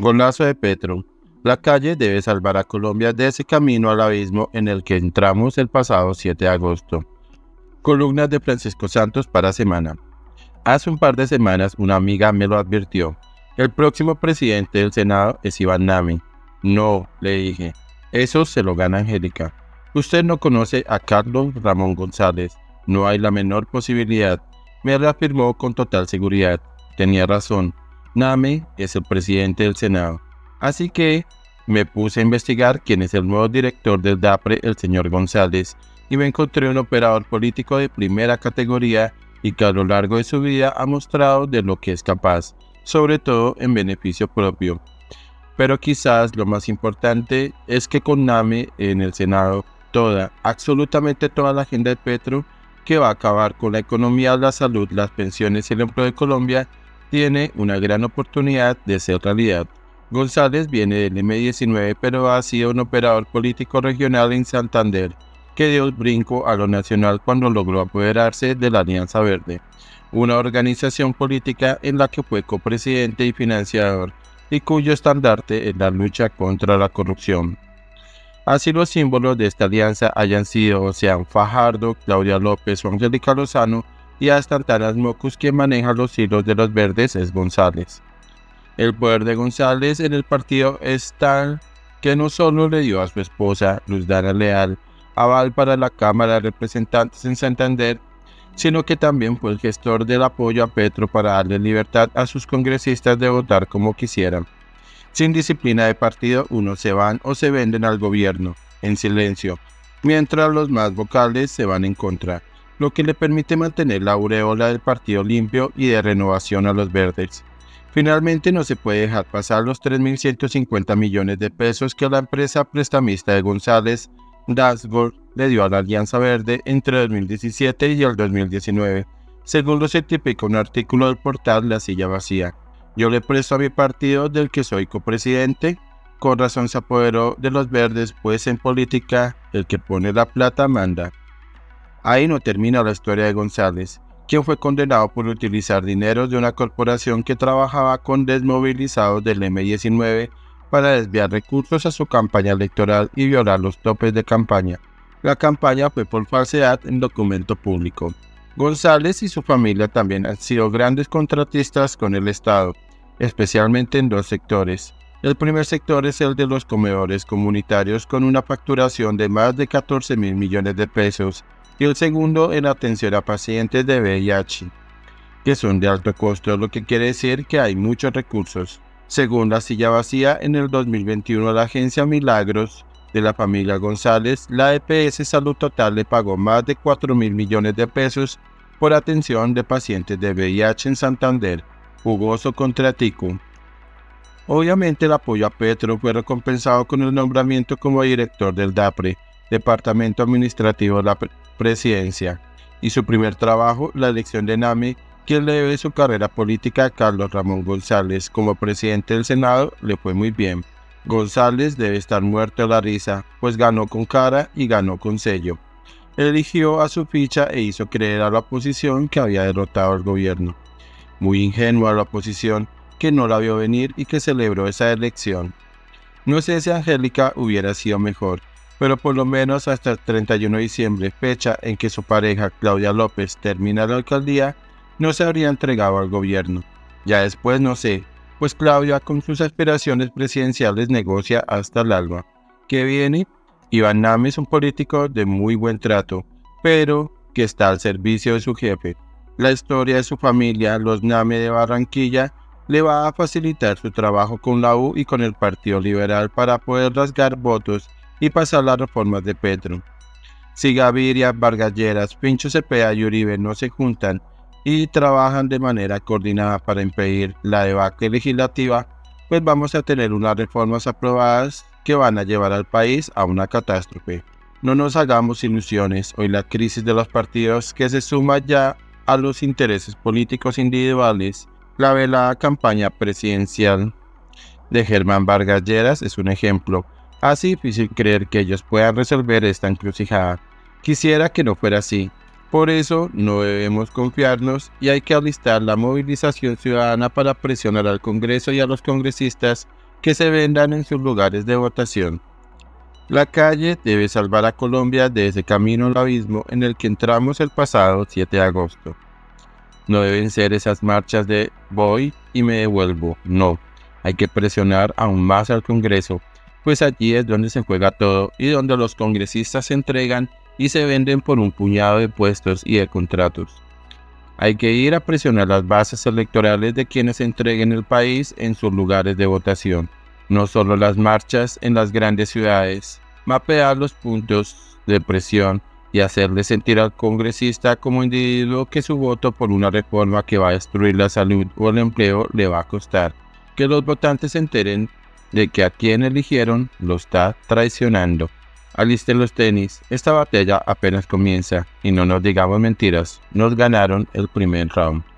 Golazo de Petro. La calle debe salvar a Colombia de ese camino al abismo en el que entramos el pasado 7 de agosto. Columnas de Francisco Santos para Semana. Hace un par de semanas una amiga me lo advirtió. El próximo presidente del Senado es Iván Nami. No, le dije. Eso se lo gana Angélica. Usted no conoce a Carlos Ramón González. No hay la menor posibilidad. Me reafirmó con total seguridad. Tenía razón. Nami es el presidente del Senado. Así que me puse a investigar quién es el nuevo director del DAPRE, el señor González, y me encontré un operador político de primera categoría y que a lo largo de su vida ha mostrado de lo que es capaz, sobre todo en beneficio propio. Pero quizás lo más importante es que con Nami en el Senado, absolutamente toda la agenda de Petro, que va a acabar con la economía, la salud, las pensiones y el empleo de Colombia, tiene una gran oportunidad de ser realidad. González viene del M19, pero ha sido un operador político regional en Santander, que dio el brinco a lo nacional cuando logró apoderarse de la Alianza Verde, una organización política en la que fue copresidente y financiador, y cuyo estandarte es la lucha contra la corrupción. Así los símbolos de esta alianza hayan sido o sean Fajardo, Claudia López o Angélica Lozano, y hasta Antanas Mocus, quien maneja los hilos de los verdes, es González. El poder de González en el partido es tal que no solo le dio a su esposa, Luz Dana Leal, aval para la Cámara de Representantes en Santander, sino que también fue el gestor del apoyo a Petro para darle libertad a sus congresistas de votar como quisieran. Sin disciplina de partido, unos se van o se venden al gobierno, en silencio, mientras los más vocales se van en contra, lo que le permite mantener la aureola del partido limpio y de renovación a los verdes. Finalmente no se puede dejar pasar los 3.150 millones de pesos que la empresa prestamista de González, Dashboard, le dio a la Alianza Verde entre 2017 y el 2019, según lo certifica un artículo del portal La Silla Vacía. Yo le presto a mi partido del que soy copresidente, con razón se apoderó de los verdes, pues en política el que pone la plata manda. Ahí no termina la historia de González, quien fue condenado por utilizar dineros de una corporación que trabajaba con desmovilizados del M19 para desviar recursos a su campaña electoral y violar los topes de campaña. La campaña fue por falsedad en documento público. González y su familia también han sido grandes contratistas con el Estado, especialmente en dos sectores. El primer sector es el de los comedores comunitarios con una facturación de más de 14.000 millones de pesos, y el segundo en atención a pacientes de VIH, que son de alto costo, lo que quiere decir que hay muchos recursos. Según La Silla Vacía, en el 2021 la agencia Milagros de la familia González, la EPS Salud Total le pagó más de 4.000 millones de pesos por atención de pacientes de VIH en Santander, jugoso contratico. Obviamente el apoyo a Petro fue recompensado con el nombramiento como director del DAPRE, Departamento Administrativo de la Presidencia, y su primer trabajo, la elección de Nami, quien le debe su carrera política a Carlos Ramón González como presidente del Senado, le fue muy bien. González debe estar muerto de la risa, pues ganó con cara y ganó con sello. Eligió a su ficha e hizo creer a la oposición que había derrotado al gobierno. Muy ingenua la oposición, que no la vio venir y que celebró esa elección. No sé si Angélica hubiera sido mejor, pero por lo menos hasta el 31 de diciembre, fecha en que su pareja Claudia López termina la alcaldía, no se habría entregado al gobierno. Ya después no sé, pues Claudia con sus aspiraciones presidenciales negocia hasta el alba. ¿Qué viene? Iván Nami es un político de muy buen trato, pero que está al servicio de su jefe. La historia de su familia, los Nami de Barranquilla, le va a facilitar su trabajo con la U y con el Partido Liberal para poder rasgar votos y pasar las reformas de Petro. Si Gaviria, Vargas Lleras, Pincho Cepeda y Uribe no se juntan y trabajan de manera coordinada para impedir la debacle legislativa, pues vamos a tener unas reformas aprobadas que van a llevar al país a una catástrofe. No nos hagamos ilusiones, hoy la crisis de los partidos que se suma ya a los intereses políticos individuales, la velada campaña presidencial de Germán Vargas Lleras es un ejemplo. Hace difícil creer que ellos puedan resolver esta encrucijada. Quisiera que no fuera así. Por eso no debemos confiarnos y hay que alistar la movilización ciudadana para presionar al Congreso y a los congresistas que se vendan en sus lugares de votación. La calle debe salvar a Colombia de ese camino al abismo en el que entramos el pasado 7 de agosto. No deben ser esas marchas de voy y me devuelvo, no. Hay que presionar aún más al Congreso, pues allí es donde se juega todo y donde los congresistas se entregan y se venden por un puñado de puestos y de contratos. Hay que ir a presionar las bases electorales de quienes entreguen el país en sus lugares de votación, no solo las marchas en las grandes ciudades, mapear los puntos de presión y hacerle sentir al congresista como individuo que su voto por una reforma que va a destruir la salud o el empleo le va a costar, que los votantes se enteren de que a quien eligieron lo está traicionando. Alisten los tenis, esta batalla apenas comienza y no nos digamos mentiras, nos ganaron el primer round.